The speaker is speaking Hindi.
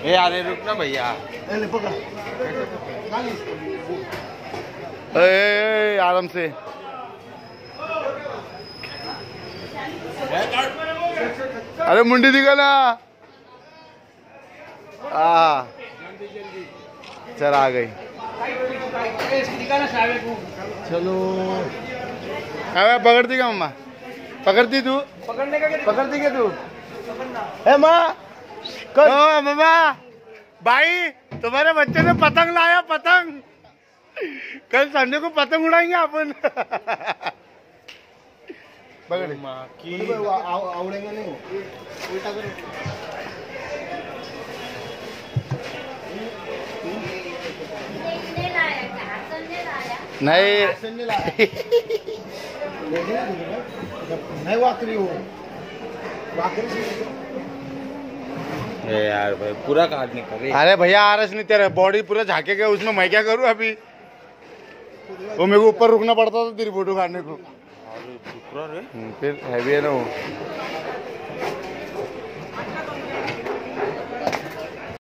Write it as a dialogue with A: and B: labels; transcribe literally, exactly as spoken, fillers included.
A: ए अरे रुक ना भैया,
B: आराम से। अरे मुंडी दिखा ना। हाँ चल आ गई। चलो अबे पकड़ती क्या मम्मा? पकड़ती तू?
A: पकड़ने का क्या?
B: पकड़ती क्या तू? ए माँ ओ मम्मा, भाई तुम्हारे बच्चे ने पतंग लाया, पतंग। कल संडे को पतंग उड़ाएंगे अपन। पकड़ माँ की आवड़ेंगे नहीं, उल्टा करो। नहीं नहीं वाकरी हो,
A: यार भाई पूरा काट नहीं करे।
B: अरे भैया आरस नहीं, तेरा बॉडी पूरा झाके गया उसमें, मैं क्या करूँ अभी? वो मेरे को ऊपर रुकना पड़ता था तेरी फोटो खाने को।
A: अरे फिर
B: हैवी है ना वो।